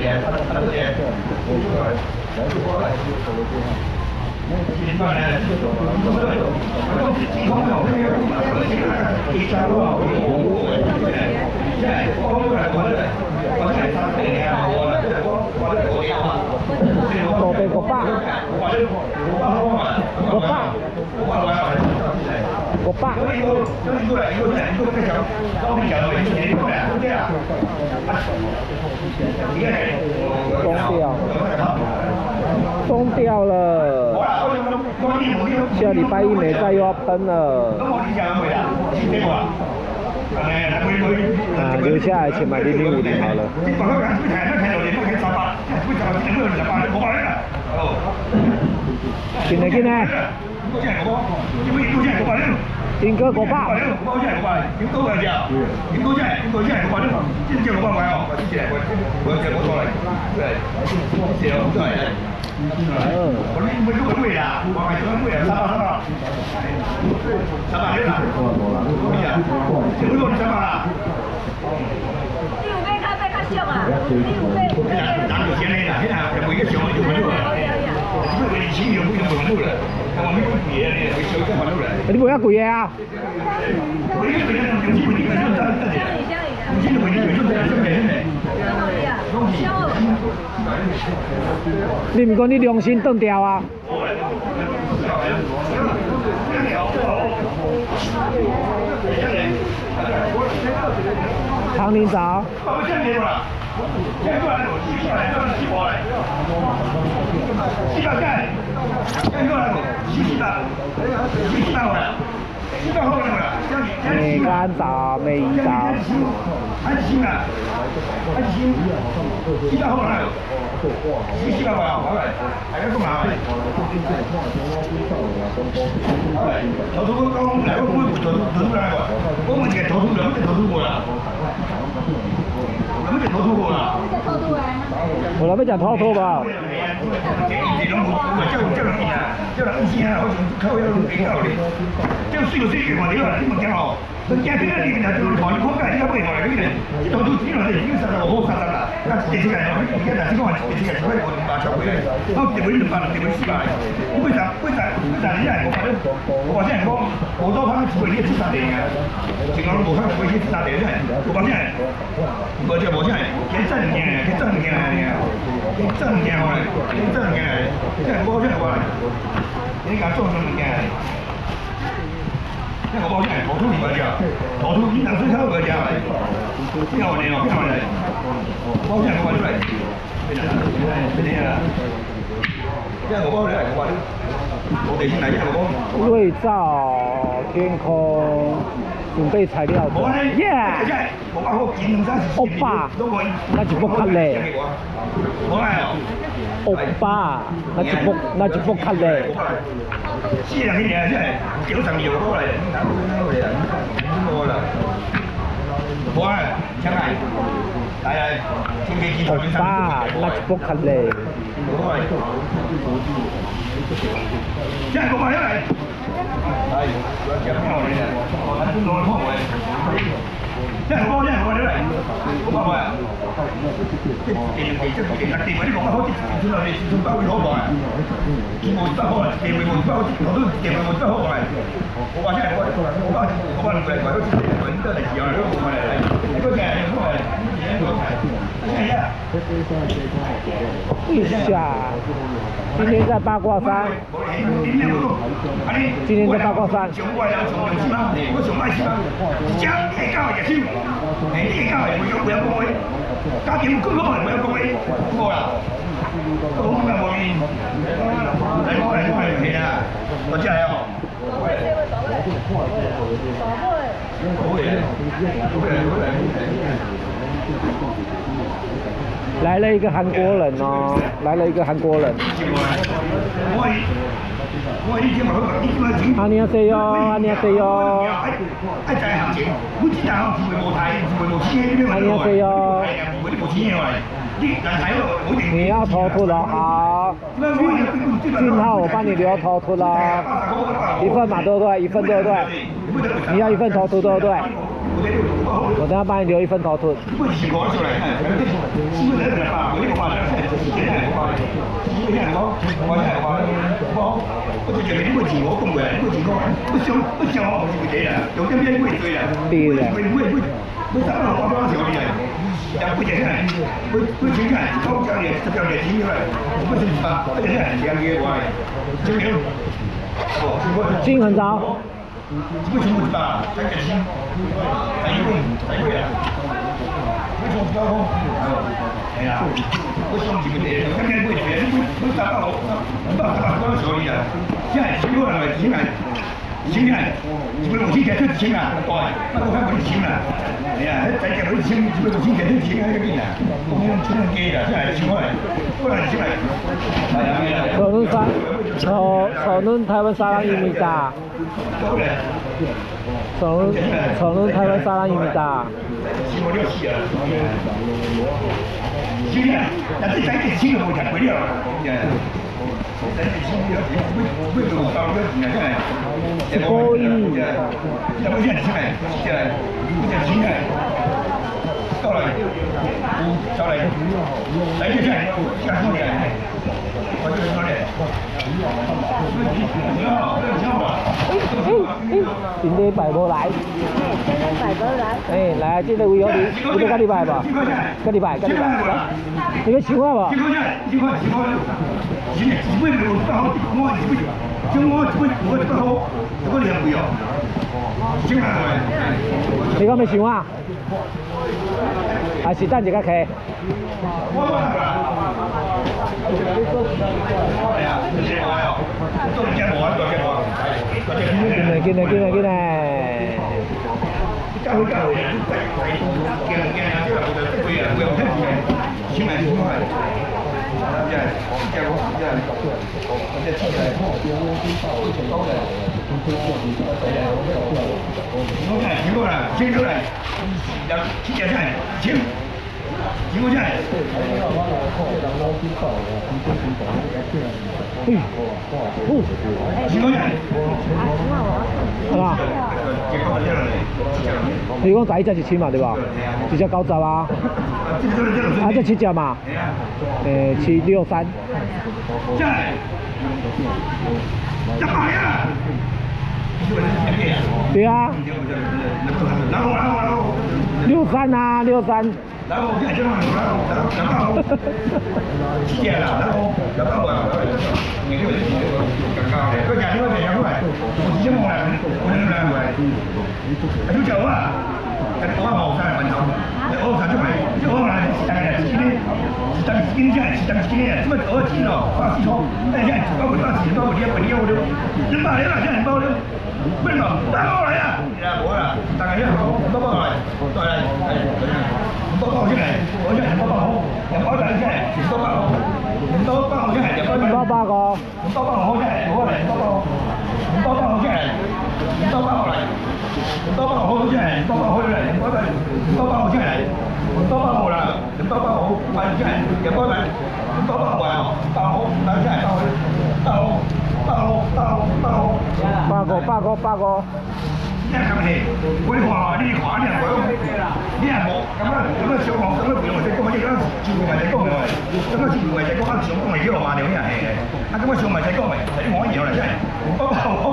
đồ về của ba của ba của ba封掉了，下礼拜一没在又要喷了。留下来钱买0050好了。进来进来。丁哥500。你不要贵啊！你唔讲你良心断掉啊？唐林早。美干早，美一早。我来要食兔兔吧。人家这个里面就是考虑空干，人家不会考虑的。你投资金了，已经35号30了，那电器干了，你看哪几个电器干，快我把销回来，然后电维200了，电维400，为啥？人家我发现我到他们只会一次3点啊，平常我看会一次3点的，我发现，我就我现在给挣钱，给挣钱好嘞，这我现在我，你讲做什么钱？那个保险，投资你不交，投资你当水草不交嘞，漂亮漂亮，保险我出来，没得，这个保险我得先来这个保。瑞兆天空准备材料的，耶！欧巴，那就不看嘞。欧巴，那就不看嘞。是啊，你俩真系90秒过嚟，我啊，真系，係啊，天氣見台巴，那就不看嘞。真係我買咗嚟，係，有咩嚟啊？我睇邊度嚟幫我？真係我買咗嚟，我買啊！電嗰啲講得好似算係算包佢攞過嚟，電冇包開，電冇包，我都電冇包開嚟。我話真係我話唔係好似揾得嚟時候嚟都冇嚟，呢個嘅都係一下，今天在八卦山，今天在八卦山。家境更好，唔有講你過啦，都好嘅冇面，你講嚟係啊，我知係啊。来了一个韩国人哦，来了一个韩国人。阿尼亚塞哟，阿尼亚塞哟。阿尼亚塞哟。你要投兔了，好。俊浩，我帮你留投兔了，1份嘛，对不对？1份对不对？你要1份投兔对不对？我等下帮你留1份投兔。 你现在我现在我就觉得你会钱我讲过，你会钱讲，我想我是不对啦，有点变贵追啦，我300号我少你啊，但不简单，不简单，高价的这条的金出来，不是吧？不简单，2个我9年， 金很高。 为什么不大？才给薪，才贵啊！为什么不高空？哎呀，为什么这个的？刚才贵点，不300号，多少钱啊？现在7个人了，现在15000给1000啊，对，那我看不是1000啊。哎呀，再给不是1000，15000给1000那个劲啊，我们1000给的，现在1000块，不然1000块。 草嫩台湾沙拉1米大。草嫩台湾沙拉1米大。是啊，但是再给1000个我才贵了。再给1000个，为什么高个钱啊？现在，1亿，要不现在1000块，现在不讲1000块，到了，到了，来就这样，加多点，我就是说的。 今天拜无来，哎，来，这个位有你要跟你拜吧？跟你拜，来，你要想我不？你讲要想我？还是等一下开？ 进来！你讲第一只是1000嘛，对吧？一只90啊，这7只嘛，763。对啊。63啊，63。 然后现在这种然后谢了，然后你就刚刚的，各家都这样来，我希望来，我能来，就叫啊，但是我好看蛮好，我看就买，就我来，大概今天，今天，这么2斤哦，8斤哦，那现在包括8斤，包括我就能把现在包的。 为什么？大包来呀！我啦，大概包来，对来，包进来，我现在包200来进来，200包进来，200个，200包进来，我来，200包进来，200包来，200包进来，200包回来，200包进来，200包啦，200包买进来，200来，200包来哦，8进来8个。你看没？我话你话你我，你还无，咁啊小王咁啊不用再讲，你讲全部咪再讲咪，咁啊全部咪再讲，上讲咪叫话了呀，啊咁啊上咪再讲咪，你講嘢啦真係，我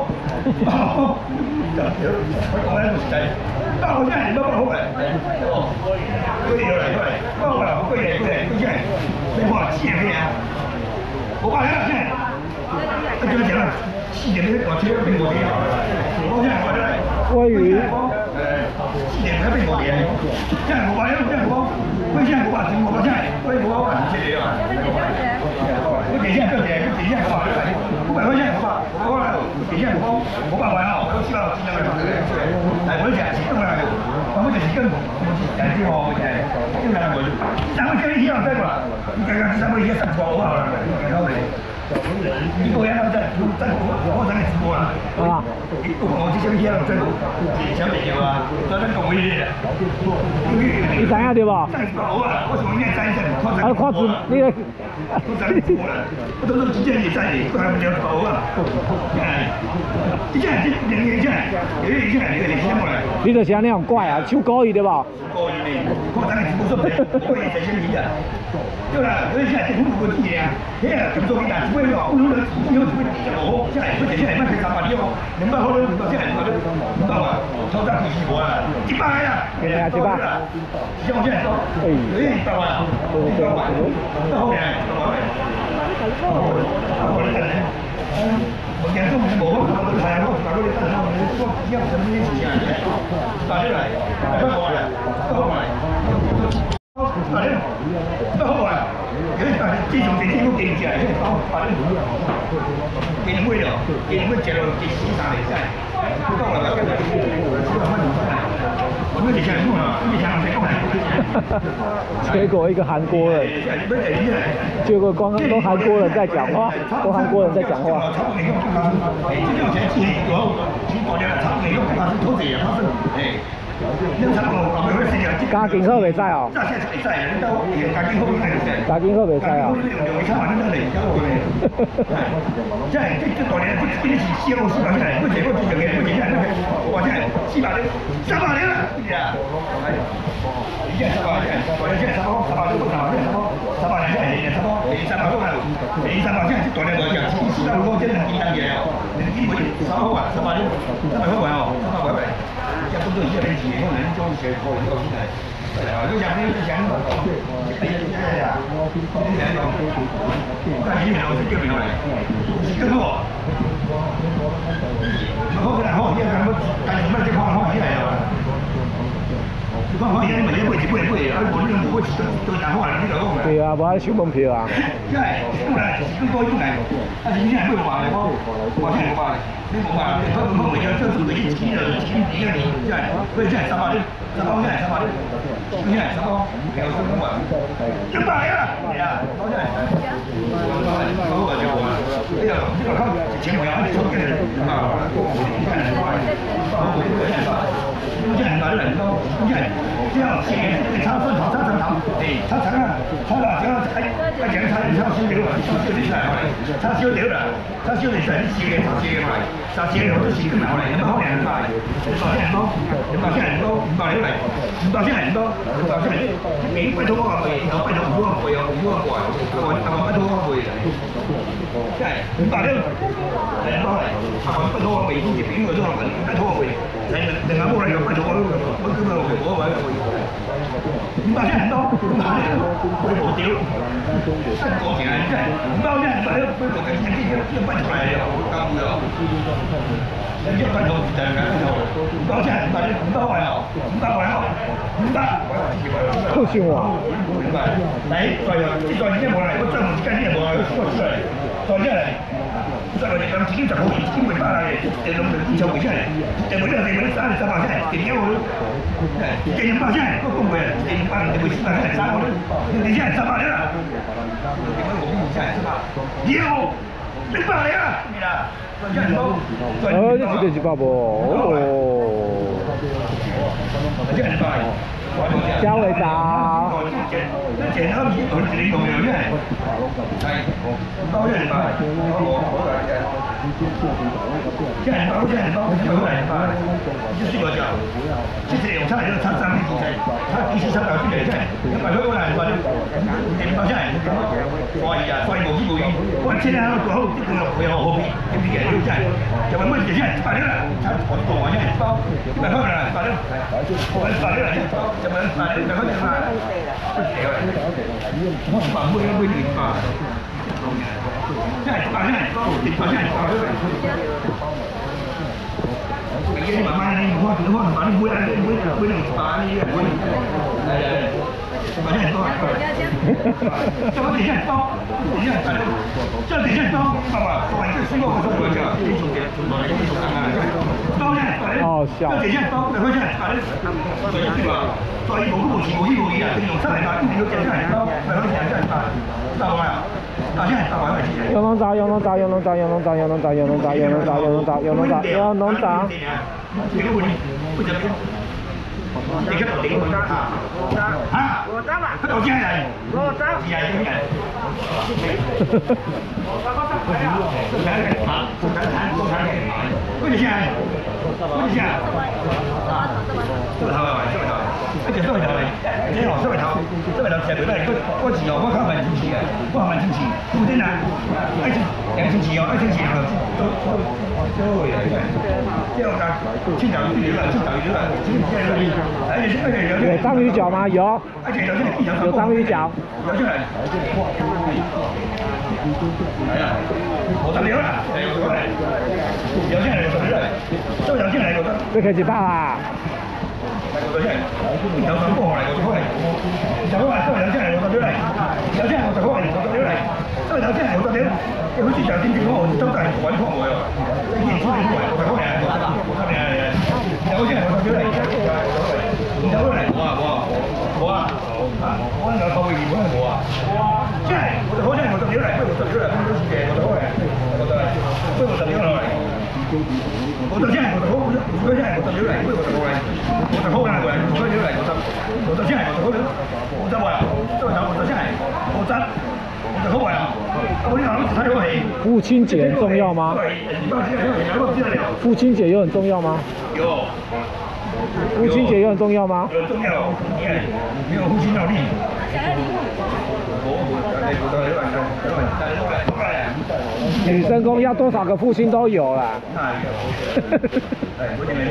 講喺度實際，我真係好嘅，佢哋又嚟，我話佢哋真係，你話黐咩啊？我話你真係，佢點樣？4點你我車都並冇電，我真係話真係。 鮭魚，4點佢並冇電，真係冇話真係冇，佢真係冇話整冇話真係，佢冇話唔知你啊。佢幾錢？佢幾錢？我話你睇，500塊錢，我話幾錢？我500塊啊，我都知道知道嘅。係我啲成日時都係，我嗰陣時跟人知我嘅，因為我3個星期以後真係話，你計3個月3個好啊，然後你。 一个月在我在直播啦。 啊。 我这小姐了，真小姐姐啊，昨天讲我哩。 你知影对无？ 好啊，我从应该知一下， 啊，看字你个。 我知你过啦，我都是直接你知的，我还不了好啊。这两年前，有一前那个你先过来。 你就是安尼样怪啊，手故意对无？ 故意的，我当然是不说的，我也在先理啊。对啦，有一下政府不记的啊，嘿啊，咁做你但不会咯，不如人以后就会哦，现在不接下来卖300的哦，200好了，200现在200啊，超涨几多啊？100啦， 对啊，100。 像我现在说，有100万，100万，到后面我讲说无我系啊，我大哥你等下我要什么嘢事啊？打出嚟，快过来，快过来，打出嚟，快过来，自从电视都记起来，打出嚟，见妹咯，见妹接到第4、3嚟晒，到啦，我们以前讲啊，以前谁讲的？ 结果一个韩国人，结果光都韩国人在讲话，都韩国人在讲话。加金好袂使哦。加金好袂使哦。 即係即大年，呢啲是燒400出嚟，嗰隻嗰隻嘅，嗰隻係或者係400零，300零啦，係啊，係，而家300零，或者即係300零都300零，300零即係300多啦，你300即係大年來講，400多即係幾單嘢哦，你幾枚300好啊，300零，300好啊，300位，一般都一人幾，可能裝車過嚟到先係。都講呢啲錢，係啊，但係以前我識叫邊個嚟？跟住我，好嘅，好，依家咁，但係乜嘢可能起嚟啊？你講可以，你咪一輩子，啊！我呢個冇對大可能呢個講。 對啊，冇收門票啊。 因為本來更多啲嚟，但係以前係冇話嘅，我聽冇話，你冇話，佢冇為咗將做啲錢就錢點嘅，即係佢真係300啲，300真係300啲。你看，什么？有什么嘛？100啊！对啊，好像好我就我，这个靠前面啊，抽给啊，你看，你看哪里人多？你看这样写，插顺头，插成头，哎，插成啊，插了，这样还讲插修流了，修流出来嘛，插修流了，插修流出来，你写给插写给嘛，插写给我都写更好嘞，那么好两块，200现在多，200现在多，200流来，200现在多。你拜託我話會，我拜託唔好話會有唔好話怪，但係拜託我會，即係500咧，200嚟，但係拜託我未先至邊個都話拜託我會，另外冇嚟又拜託我今日我位500真係多，500佢無屌，真係過錢啊！真係500真係500，佢做緊啲嘢拜託嚟又好交嘅。一分鐘就係500真係500位啊，500位啊，500。 好笑啊！ 明白。嚟，再已經冇嚟，我真係跟啲人冇嚟，出嚟，再一嚟，再嚟咁自己就好易，基本翻嚟，就咁就回出嚟，就每樣嘢300出嚟，點解我200出嚟，個工會200你會400出嚟300我都，你出嚟300啦，點解我邊出嚟300？要100嚟啊！你啦，再一多， 這是100不？哦。 真係快。 交會咋？ tiền nó chỉ ở trên cùng nhiều thế này đây bao nhiêu bài cái này bao cái này bài就是我讲就是有差就是差3比赛他第4场到这边赛把这个来把这点到下来所以啊所以无依我现在要做好这个不要后面这边就赛就慢慢接下来把这个他做完现在包把这个把这个把这个怎么把这个把这个我把每个地方现在把现在把现在把这个cái mà mai này hoa từ hoa mà nó vui ăn vui vui được phá đi vui mà này to cho nó tiền to tiền cho tiền to mà phải cái sinh hoạt của tôi giờ đi dùng tiền đi dùng ăn to nha cho tiền to được không chứ rồi như là rồi một cái gì à cái dùng sách này mà cái điều tiền này to phải không tiền này sao mà 到现在800块钱。 有农找，有农找，有农找，有农找，有农找，有农找，有农找，有农找，有农找，有农找。 这个问题不怎么样。你看我顶我扎啊！我扎吧，我进来，我扎，进来进来。跪下，跪下。这么头啊，这么头，而且这么头嘞，你好，这么头，这么头吃袂歹，我钱哦，我较蛮清气啊，我蛮清气，有点难，爱清清气哦，爱清气哦，对，这样子，清炒鱼了，清炒鱼了，清炒鱼了， 有章鱼脚吗？有，有章鱼脚。 有进来。来呀，我这里有了，有进来，有进来，都有进来，有的。 这可以100啦。 有进来，有上过来，有过来，上过来，这有进来，有到这来，有进来，我过来，有到这来，这有进来，有到这，有去讲经济我都在玩看我哟，你出来出来，我过来，我这边，有进来，我到这来，有过来，我那个后卫我那个啊，进来，我好像我到这来，我到这来，我到这来，我到过来，我到来，我到这来。我到现在我到好，我到现在我到这来，我到过来，我到好来过来，我到这来，我到现在我到好，我到过来，这我到现在，我到好来啊！我你好，才有戏。 父亲节很重要吗？父亲节又很重要吗？ 有。 父亲节又很重要吗？ 很重要，你看，没有父亲脑力。 女生宫要多少个父亲都有啦。 哎，我听没听？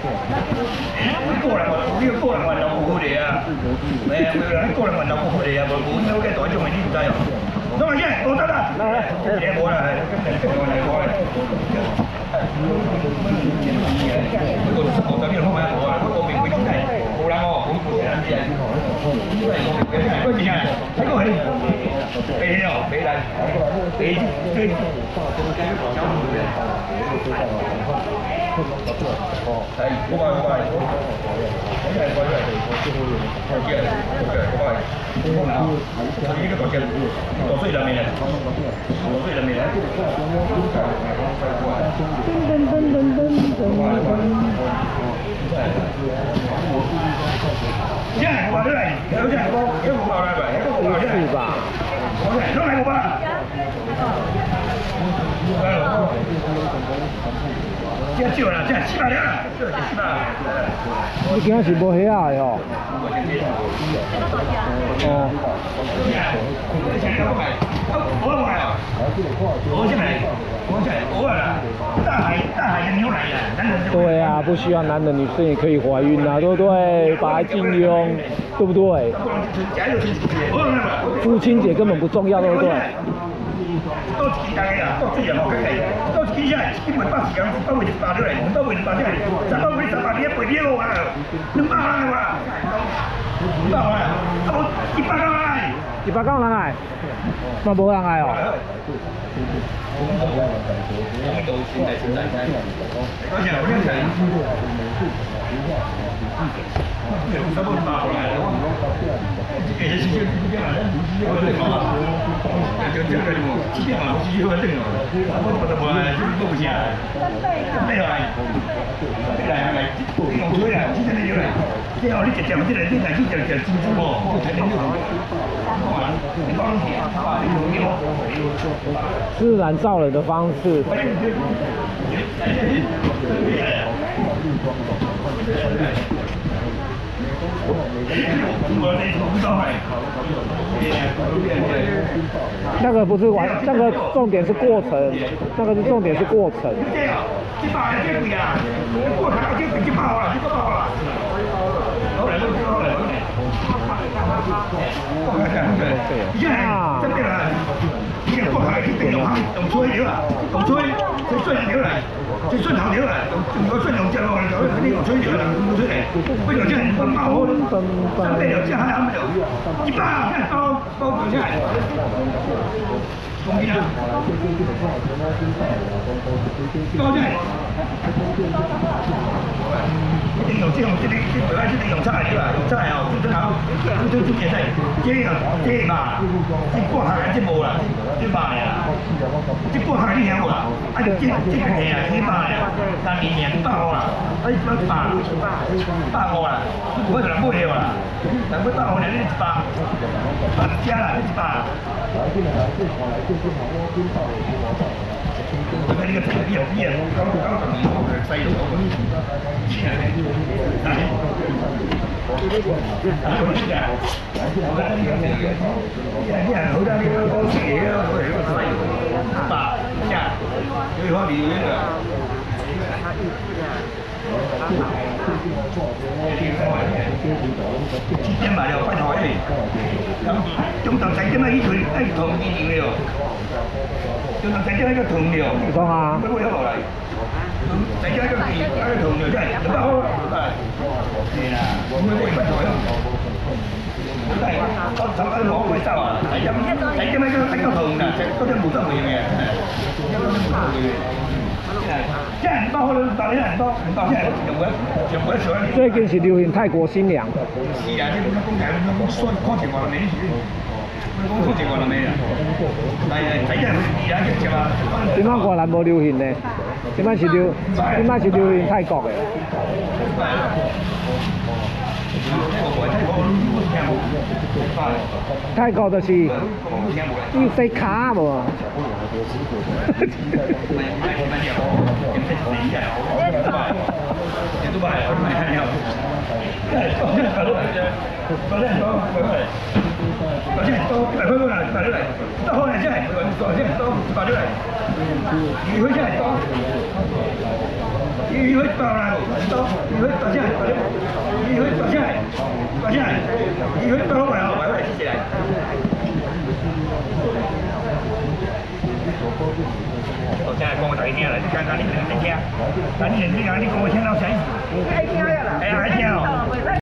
個人運動好啲啊！個人運動好啲啊！冇有嘅代種係呢唔得啊！咁啊，我得啦，嘢冇啦，不過我這邊方面我啊，不過明會真係冇啦我，好負責任啲人，因為我有啲人嗰啲人睇過去，俾咯，俾嚟，俾追。係，好快好快，好快快啲，好嘅，好快，你呢個講嘅6歲入面嘅，6歲入面嘅。現在我這來，有現在有5包來吧，有5包來吧，都來5包。這少啦，這700了，這700。 你今仔是無蝦仔的哦。哦。对啊，不需要男的，女生也可以怀孕啊，对不对？白金庸，对不对？父亲节根本不重要，对不对？ 都是大家啊，都是人哦，都是几下，基本8時間，8回8咗嚟，8回8咗嚟，3回300幾，1回1個啊，200萬啊，200萬啊，啊冇100個來，100個人來， 嘛無人來哦。自然造人的方式。那个不是完，那个重点是过程，那个是重点是过程。啊！真的啦，你個國係決定用用吹料啦，用吹最衰料嚟，最衰頭料嚟，用個衰用隻落嚟就呢個吹料啦，用出嚟，不如真係分包好，真係又真係啱就100真係包佢出嚟，講幾啊？包真係。 这种这本来是用菜对吧？用菜哦，就正好，就现在这嘛，这半下这无啦，这卖啦，这半下你听无啦？啊，这个嘿啊，这卖啦，但年年100块啦，啊，150啦，我可能买了啦，但我100块呢，你100，加啦，你100。我睇呢個條啲人搞到年後嘅細路咁，啲人好多呢個食嘢咯，我哋呢個細路白呀，最可憐呢個。一埋又分海嚟，咁中頭仔啫嘛，呢條一同意料，中頭仔啫一個同料， 講下， 乜會有落嚟？仔啫一個同料真係不好，係啦，咁樣會分海咯。係，我手一攞咪收啊！仔啫咪一個同㗎，嗰啲冇得回嘅，即係唔多，但係唔多，即係用每上。 最近是流行泰國新娘。 是啊，你講講係講衰講情話未？講錯情話未啊？但係睇人而家嘅嘛。 點解越南冇流行呢？點解是流行泰國嘅？泰國就是要細卡喎。我现在讲我大家听啦，你讲你听，但你讲你讲我听到谁？爱听呀，爱听哦。